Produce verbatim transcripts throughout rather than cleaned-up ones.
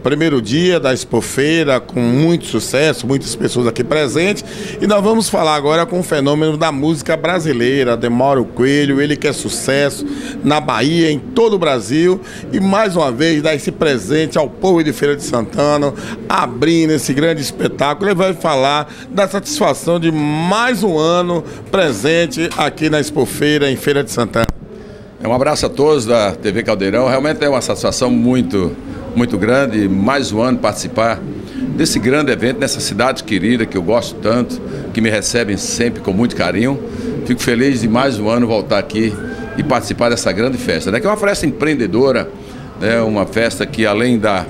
Primeiro dia da Expofeira, com muito sucesso, muitas pessoas aqui presentes. E nós vamos falar agora com o fenômeno da música brasileira, Demório Coelho, ele que é sucesso na Bahia, em todo o Brasil. E mais uma vez dar esse presente ao povo de Feira de Santana, abrindo esse grande espetáculo. Ele vai falar da satisfação de mais um ano presente aqui na Expofeira, em Feira de Santana. Um abraço a todos da T V Caldeirão. Realmente é uma satisfação muito... muito grande, mais um ano participar desse grande evento, nessa cidade querida que eu gosto tanto, que me recebem sempre com muito carinho. Fico feliz de mais um ano voltar aqui e participar dessa grande festa, né? Que é uma festa empreendedora, né? Uma festa que além da,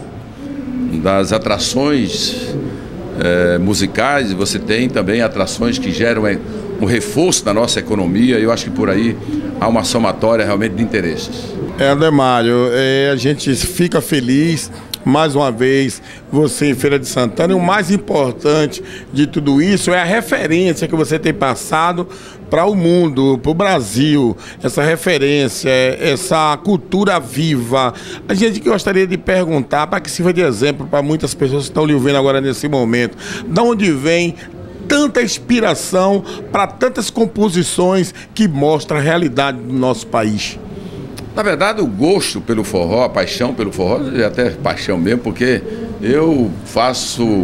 das atrações é, musicais, você tem também atrações que geram é, um reforço da nossa economia, e eu acho que por aí há uma somatória realmente de interesses. É, Ademário, é, a gente fica feliz, mais uma vez, você em Feira de Santana, e o mais importante de tudo isso é a referência que você tem passado para o mundo, para o Brasil, essa referência, essa cultura viva. A gente gostaria de perguntar, para que sirva de exemplo para muitas pessoas que estão lhe ouvindo agora nesse momento, de onde vem tanta inspiração para tantas composições que mostram a realidade do nosso país? Na verdade, o gosto pelo forró, a paixão pelo forró, é até paixão mesmo, porque eu faço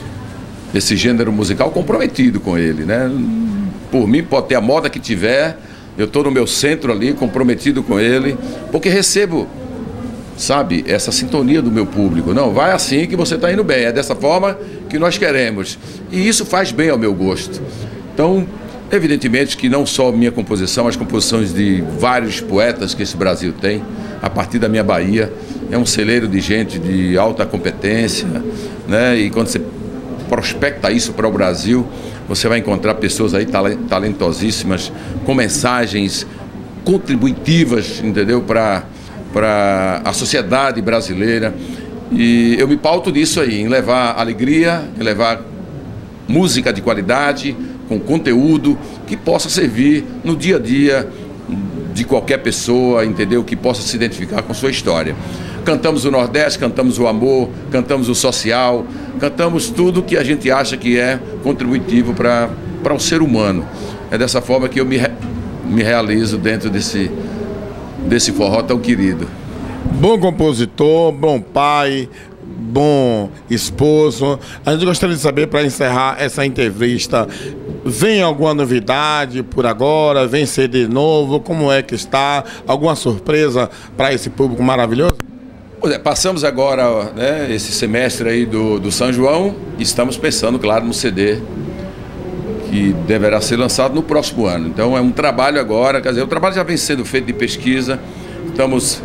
esse gênero musical comprometido com ele, né? Por mim, pode ter a moda que tiver, eu estou no meu centro ali, comprometido com ele, porque recebo, sabe, essa sintonia do meu público. Não, vai assim que você está indo bem, é dessa forma que nós queremos. E isso faz bem ao meu gosto. Então, evidentemente que não só minha composição, as composições de vários poetas que esse Brasil tem, a partir da minha Bahia, é um celeiro de gente de alta competência, né? E quando você prospecta isso para o Brasil, você vai encontrar pessoas aí talentosíssimas, com mensagens contributivas, entendeu? Para para a sociedade brasileira. E eu me pauto nisso aí, em levar alegria, em levar música de qualidade, com conteúdo que possa servir no dia a dia de qualquer pessoa, entendeu? Que possa se identificar com sua história. Cantamos o Nordeste, cantamos o amor, cantamos o social, cantamos tudo que a gente acha que é contributivo para para um ser humano. É dessa forma que eu me, me realizo dentro desse, desse forró tão querido. Bom compositor, bom pai, bom esposo. A gente gostaria de saber, para encerrar essa entrevista, vem alguma novidade por agora? Vem C D novo? Como é que está? Alguma surpresa para esse público maravilhoso? Pois é, passamos agora, né, esse semestre aí do, do São João, e estamos pensando, claro, no C D que deverá ser lançado no próximo ano. Então é um trabalho agora, quer dizer, o trabalho já vem sendo feito de pesquisa, estamos,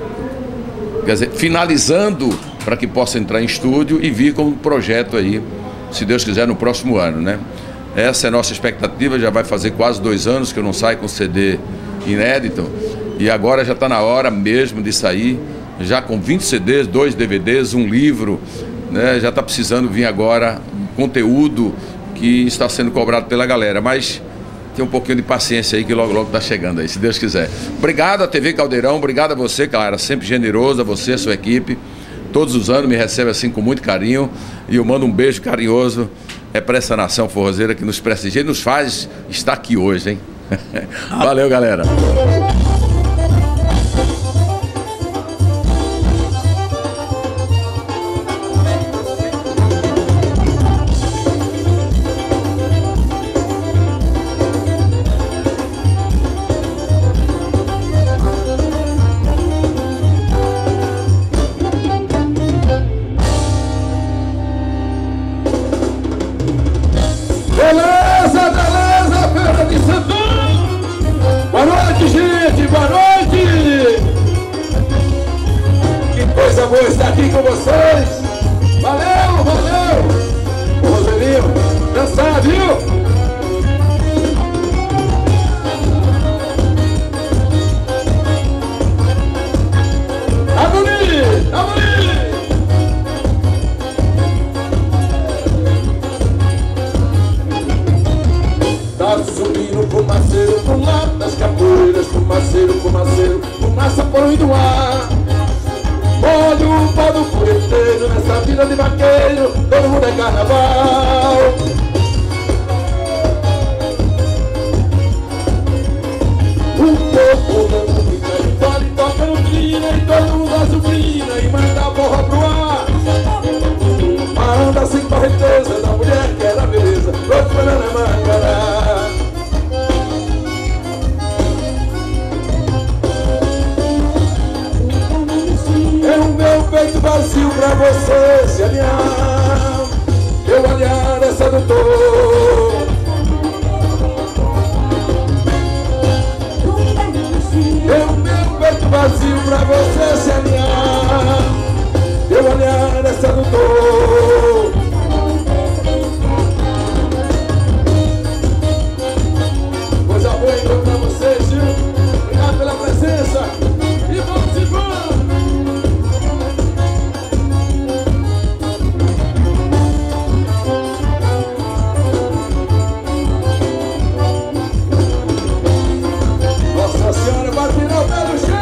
quer dizer, finalizando para que possa entrar em estúdio e vir com um projeto aí, se Deus quiser, no próximo ano, né? Essa é a nossa expectativa. Já vai fazer quase dois anos que eu não saio com C D inédito, e agora já está na hora mesmo de sair, já com vinte C Ds, dois D V Ds, um livro, né? Já está precisando vir agora um conteúdo que está sendo cobrado pela galera, mas tem um pouquinho de paciência aí que logo logo está chegando aí, se Deus quiser. Obrigado à T V Caldeirão, obrigado a você, cara, sempre generoso, a você, a sua equipe. Todos os anos me recebe assim com muito carinho, e eu mando um beijo carinhoso é para essa nação forrozeira que nos prestigia e nos faz estar aqui hoje, hein? Valeu, galera! Beleza, beleza, Feira de Santana! Boa noite, gente, boa noite! Que coisa boa estar aqui com vocês! Valeu, valeu! Ô, Roserinho, dançar, viu? Aboli! Aboli! Subindo fumaceiro pro lado das capoeiras, fumaceiro, fumaceiro, fumaça poluindo o ar. Olha o pau do fogueteiro vestida de vaqueiro, todo mundo é carnaval. O povo não fica de fora e toca no crina, e todo mundo azucrina e manda a porra pro ar. A onda sem correnteza da mulher que era beleza, outro banana mangará. É o meu peito vazio pra você se alinhar. Eu olhar é sedutor. É o meu peito vazio pra você se alinhar. Eu olhar é sedutor. Coisa boa então pra vocês, viu? Obrigado pela presença. E vamos embora. Nossa Senhora vai virar o pé no chão.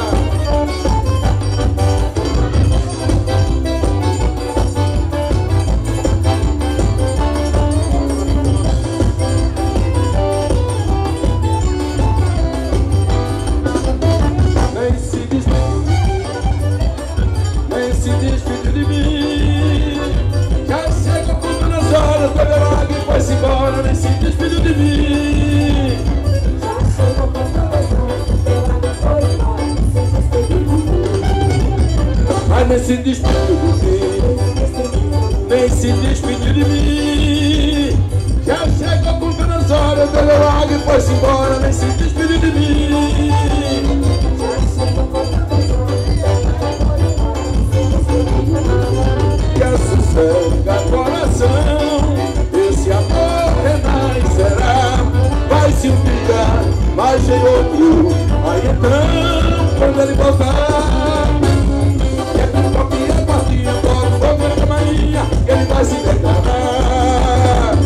Nem se despediu, nem se despediu de mim. Já chega tudo nas horas, bebeu água e foi-se embora. Nem se despediu de mim. Mas nem se despediu de mim, nem se despediu de mim. Já chegou com penas horas, bebeu água e foi-se embora. Nem se despediu de mim. Que sossega coração, esse amor renascerá. Vai se ficar, mas em outro. Aí então, quando ele voltar, é com copinha, quartinha, bota um pouco na camarinha, ele vai se declarar.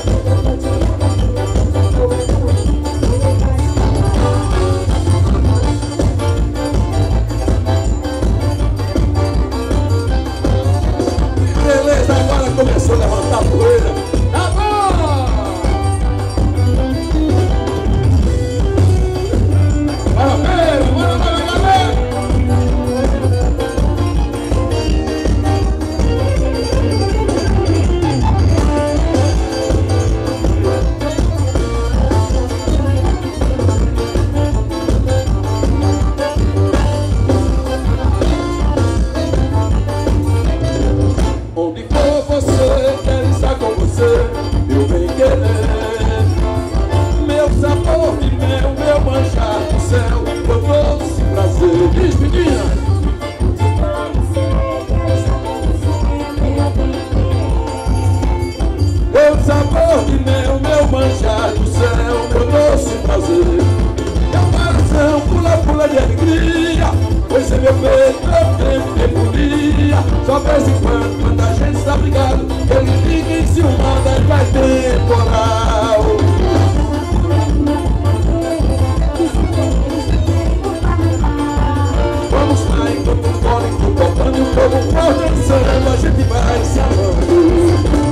Beleza, agora começou a levantar a poeira. Tá bom! Bora, Pedro! Bora, bora, galera! Onde for você, quero estar com você, meu bem querer. Meu sabor de mel, meu manjar do céu, meu doce prazer. Diz, menina! Meu sabor de mel, meu manjar do céu, meu doce prazer. Meu coração pula, pula de alegria, pois é meu peito, meu tempo de folia. Só vez em quando, quando a gente está brigado, ele fica enciumado, aí vai temporal. Vamos lá, enquanto o fôlego tocando e o povo for dançando, a gente vai se amando.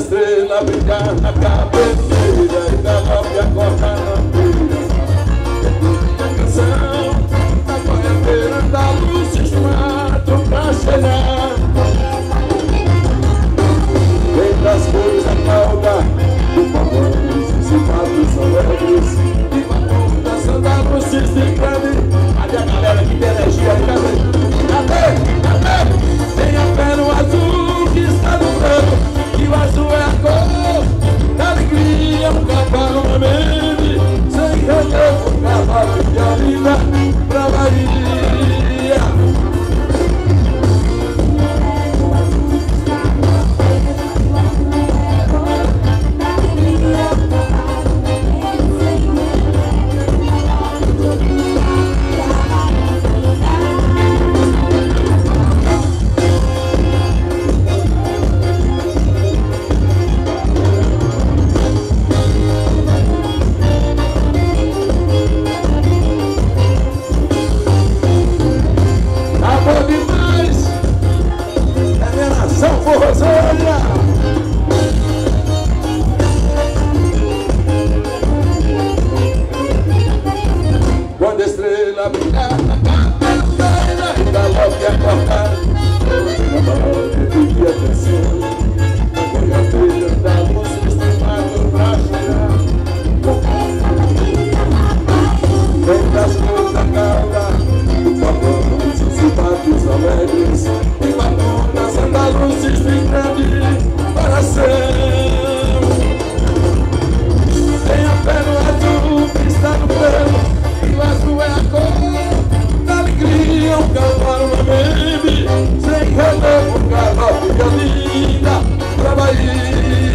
estrela brilhar na cabeleira e galope acordar na beira. A canção da boiadeira da luz se mato pra chegar. Vem das cores a cauda do pavão, os matos são alegres e batom dançando a luz se grande. Cadê a galera que tem energia aí? Cadê? Cadê? Tenha fé no azul que está no branco, que o azul é a cor da alegria. Um cavalo na mente, sem relevo, um cavalo de Olinda pra Bahia. Quando a estrela brilhar na cabeleira e galope acordar, e atenção, a boiadeira da luz estimada pra cheirar. Vem das cores da cauda do pavão, os batos alegres e batom dançando a luz estendendo coração. Tenha fé no azul que está no branco, o azul é a cor da alegria. Um cavalo na mente, sem relevo, um galope de Olinda pra Bahia.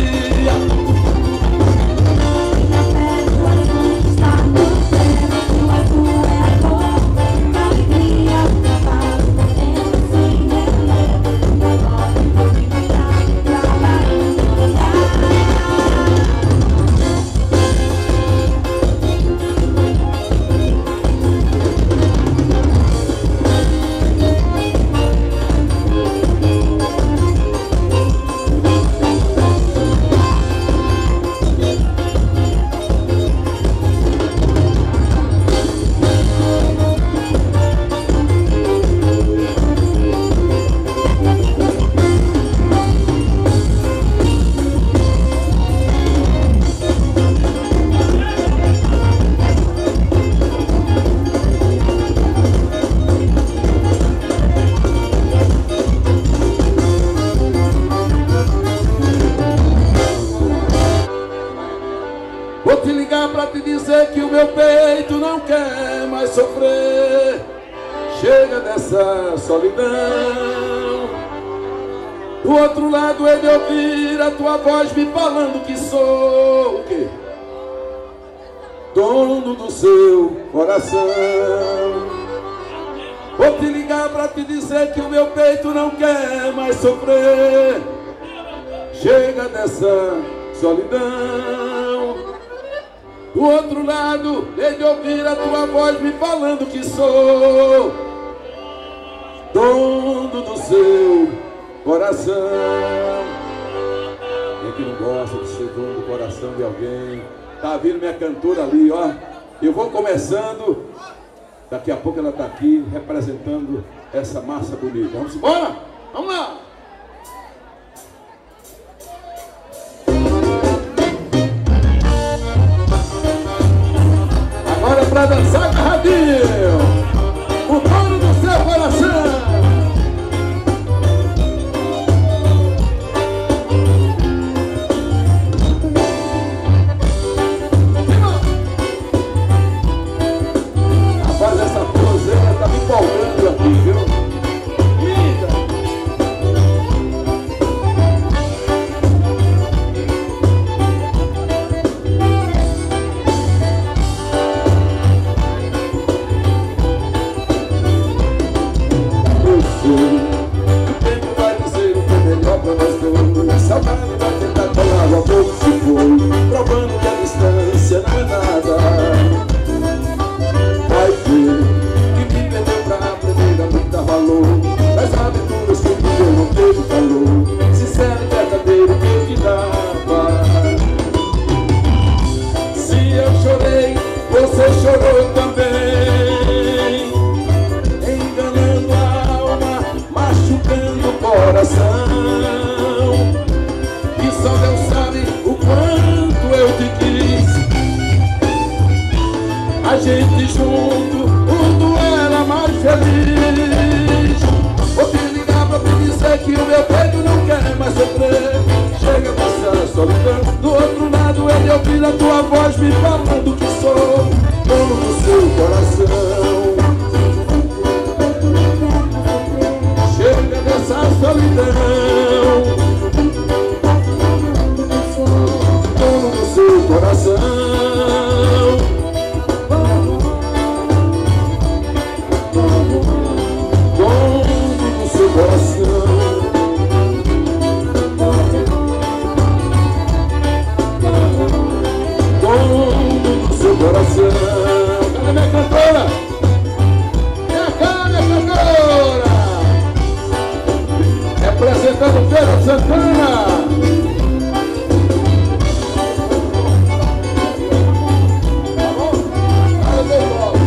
Vou te ligar pra te dizer que o meu peito não quer mais sofrer. Chega dessa solidão. Do outro lado é de ouvir a tua voz me falando que sou o quê? Dono do seu coração. Vou te ligar pra te dizer que o meu peito não quer mais sofrer. Chega dessa solidão. Do outro lado, hei de ouvir a tua voz me falando que sou dono do seu coração. Quem que não gosta de ser dono do coração de alguém? Tá vindo minha cantora ali, ó. Eu vou começando. Daqui a pouco ela tá aqui representando essa massa bonita. Vamos embora? Vamos lá! Agora pra dançar agarradinho, o dono do seu coração. Rapaz, essa poseira tá me empolgando aqui, viu? Linda! gente junto, tudo era mais feliz. Vou te ligar pra te dizer que o meu peito não quer mais sofrer. Chega dessa solidão, do outro lado ele ouvir a tua voz me falando que sou dono do seu coração. Chega dessa solidão, dono do seu coração. Coração. Cadê minha cantora? Minha cara, minha cantora! Representando Feira de Santana. Tá bom? Cadê o bolo?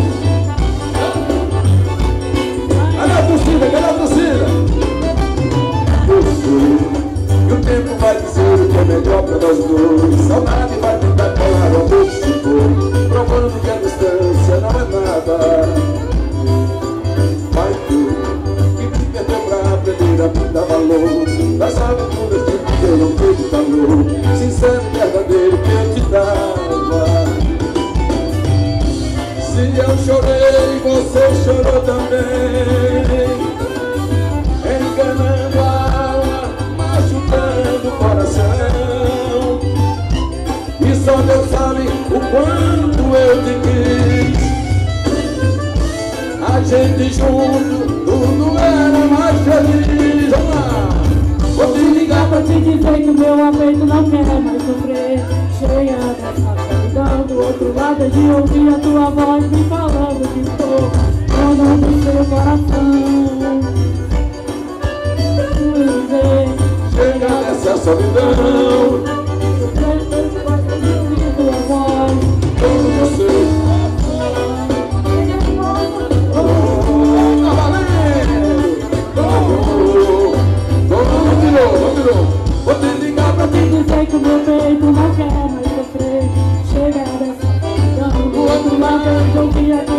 Cadê a torcida? Cadê a torcida? Eu sei que o tempo vai dizer o que é melhor pra nós dois. Saudade vai tentar colar o amor que se foi, provando que a distância não é nada. Vai tu, que me perdeu pra aprender a me dar valor das aventuras que eu não teve calor, sincero e verdadeiro que eu te dava. Se eu chorei, você chorou também, enganando a alma, machucando o coração. E só Deus sabe o quanto eu te quis. A gente junto, tudo era mais feliz. Vamos lá! Vou te ligar pra te dizer que o meu apeito não quer mais sofrer. Cheia dessa solidão, do outro lado de ouvir a tua voz me falando que estou dono do seu coração. Chega dessa solidão, vou te ligar pra te dizer que o meu peito não quer mais sofrer. Chega dessa solidão, do outro lado eu ouvia